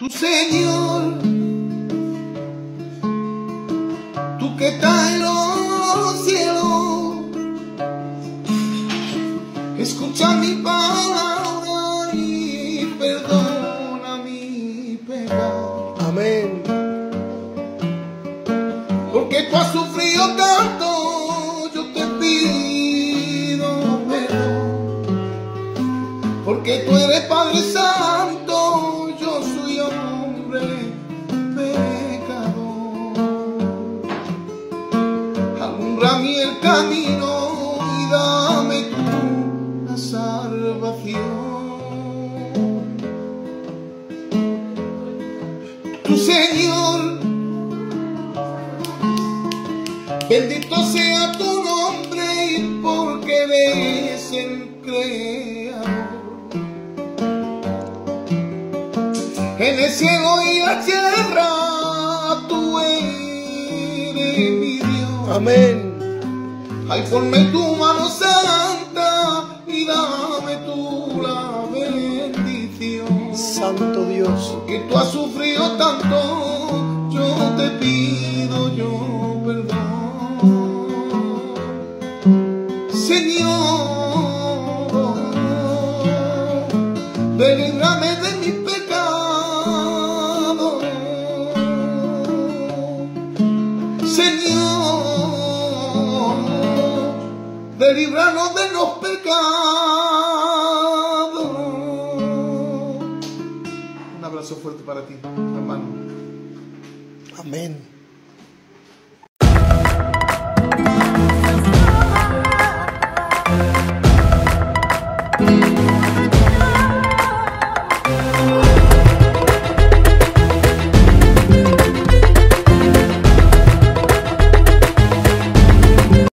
Tu Señor, tú que estás en los cielos, escucha mi palabra y perdona mi pecado. Amén. Porque tú has sufrido tanto, yo te pido perdón. Porque tú eres Padre Santo, yo soy hombre pecador. Alumbra mi el camino y dame tú la salvación. Tu Señor, bendito sea tu nombre, porque eres el Creador. En el cielo y la tierra, tú eres mi Dios. Amén. Ay, ponme tu mano santa y dame tú la bendición. Santo Dios. Que tú has sufrido tanto, yo te pido yo perdón. Señor, líbrame de mis pecados. Señor, líbranos de los pecados. Un abrazo fuerte para ti, hermano. Amén.